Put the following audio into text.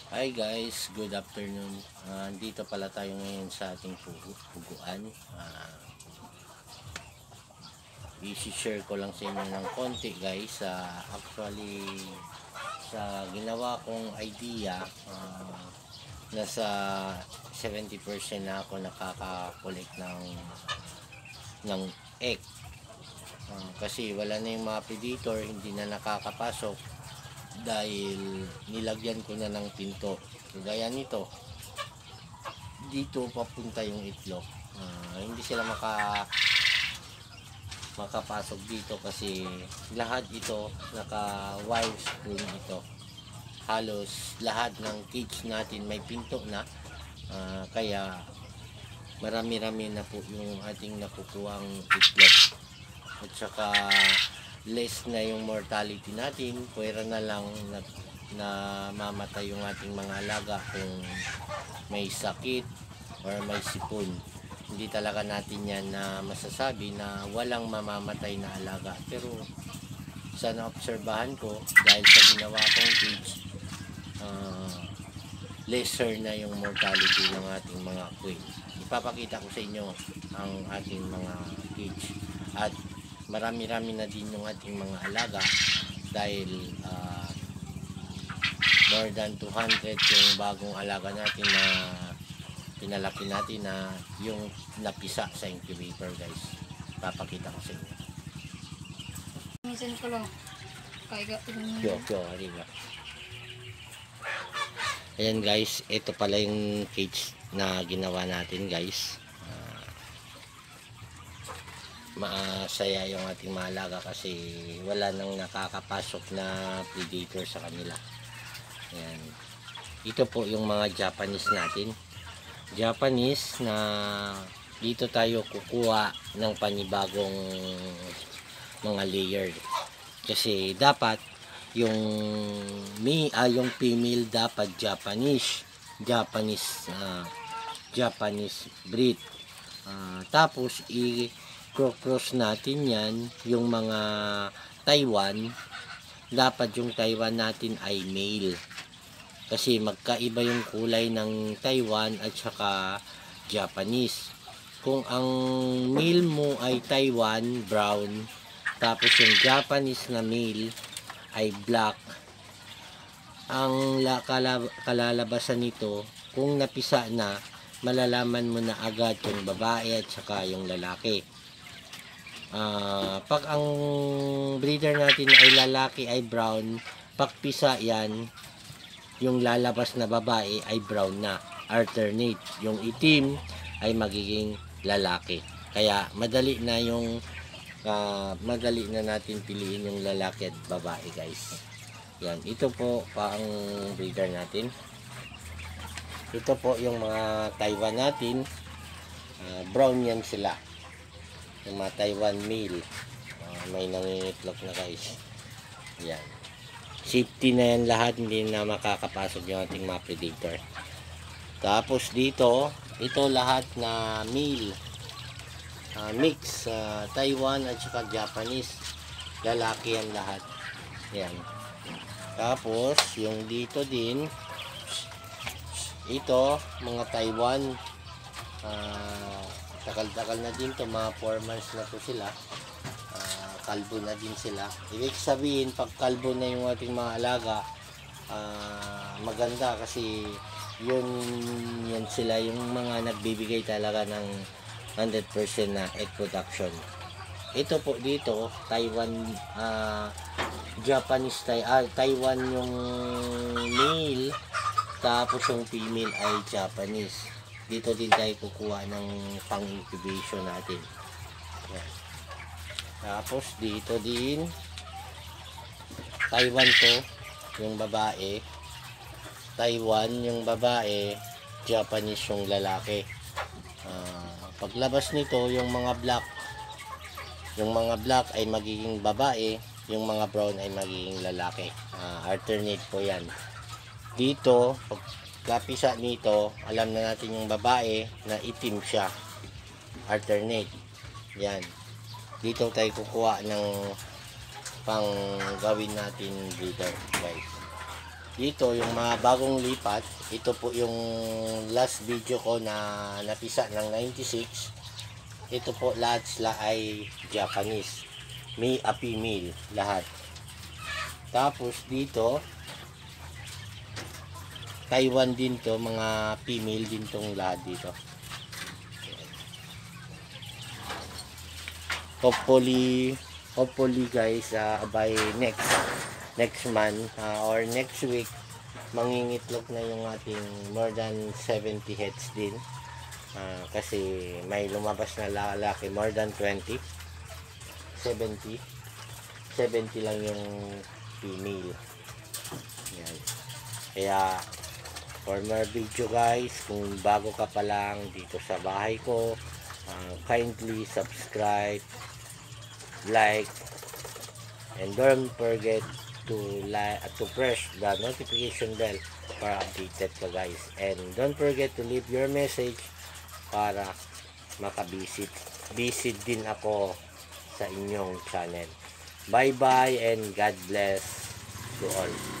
Hi guys, good afternoon. Dito pala tayo ngayon sa ating puguan. I-share ko lang sa inyo ng konti guys. Actually, sa ginawa kong idea, nasa 70% na ako nakaka-collect ng egg. Kasi wala na yung mga predator, hindi na nakakapasok dahil nilagyan ko na ng pinto. Gaya nito, dito papunta yung itlog. Hindi sila makapasok dito kasi lahat ito naka wire screen ito. Halos lahat ng cage natin may pinto na, kaya marami-rami na po yung ating nakukuhang itlog. At saka less na yung mortality natin, pwera na lang na mamatay yung ating mga alaga kung may sakit or may sipon. Hindi talaga natin yan na masasabi na walang mamamatay na alaga. Pero sa naobserbahan ko, dahil sa ginawa kong cage, lesser na yung mortality ng ating mga quail. Ipapakita ko sa inyo ang ating mga cage. At marami-rami na din yung ating mga alaga dahil more than 200 yung bagong alaga natin na pinalaki natin na yung napisa sa incubator guys. Papakita ko sa inyo. Minsan ko lang. Kaya Kyo, ariga. Ayan guys, ito pala yung cage na ginawa natin guys. Masaya yung ating mahalaga kasi wala nang nakakapasok na predator sa kanila. Ayan. Ito po yung mga Japanese natin. Japanese na dito tayo kukuha ng panibagong mga layer. Kasi dapat yung yung female dapat Japanese breed. Tapos cross natin yan yung mga Taiwan. Dapat yung Taiwan natin ay male kasi magkaiba yung kulay ng Taiwan at saka Japanese. Kung ang male mo ay Taiwan brown, tapos yung Japanese na male ay black, ang kalalabasan nito kung napisa na, malalaman mo na agad yung babae at saka yung lalaki. Pag ang breeder natin ay lalaki ay brown, pagpisa yan, yung lalabas na babae ay brown na, alternate. Yung itim ay magiging lalaki. Kaya madali na natin piliin yung lalaki at babae guys. Yan, ito po pa ang breeder natin. Ito po yung mga Taiwan natin. Brown yan sila. Yung mga Taiwan male, may nangingitlog na guys. Yan, safety na yan lahat, hindi na makakapasok yung ating mga predator. Tapos dito, ito lahat na male, mix, Taiwan at saka Japanese, lalaki yan lahat. Yan. Tapos yung dito din, ito mga Taiwan, takal-takal na din to, mga 4 months na to sila. Kalbo na din sila. Ibig sabihin, pag kalbo na yung ating mga alaga, maganda kasi yan sila yung mga nagbibigay talaga ng 100% na egg production. Ito po dito, Taiwan, Japanese, Taiwan yung male, tapos yung female ay Japanese. Dito din tayo kukuha ng pang-incubation natin. Yan. Tapos dito din, Taiwan to, yung babae. Taiwan yung babae, Japanese yung lalaki. Paglabas nito, yung mga black ay magiging babae, yung mga brown ay magiging lalaki. Alternate po yan. Dito, pagkapisa nito, alam na natin yung babae na itim siya, alternate. Yan, dito tayo kukuha ng pang gawin natin breeder guys. dito yung mga bagong lipat, ito po yung last video ko na napisa ng 96. Ito po lahat sila ay Japanese, female lahat. Tapos dito Taiwan din to, mga female din tong lahat dito. Hopefully guys, by next month or next week, mangingitlog na yung ating more than 70 heads din. Kasi may lumabas na lalaki more than 20. 70 lang yung female. Yan. Kaya for more video guys, kung bago ka pa lang dito sa bahay ko, kindly subscribe, like, and don't forget to press the notification bell para updated ka guys, and don't forget to leave your message para makabisit din ako sa inyong channel. Bye bye and God bless to all.